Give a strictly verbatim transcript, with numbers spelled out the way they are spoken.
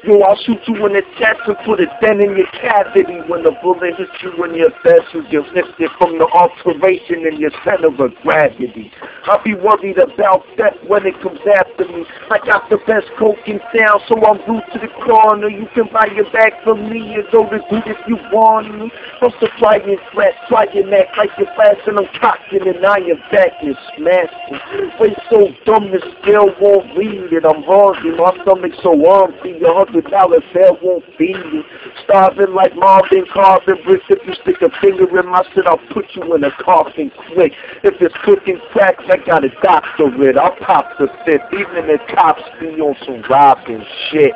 Yo, I'll shoot you in the chest and put a dent in your cavity. When the bullet hits you in your vessel, you're lifted from the alteration in your center of gravity. I'll be worried about death when it comes after me. I got the best coking sound, so I'm root to the corner. You can buy your bag from me and go to do if you want me. I'm supplying flat, trying that like you're fast, and I'm cocking and I am back and smashing. Way so dumb that still won't read it. I'm hungry, my stomach's so empty. A hundred dollar fare won't feed you. Starving like Marvin, carving bricks. If you stick a finger in my shit, I'll put you in a coffin quick. If it's cooking cracks, I got a doctorate. I'll pop the fifth, even if cops be on some robbing shit.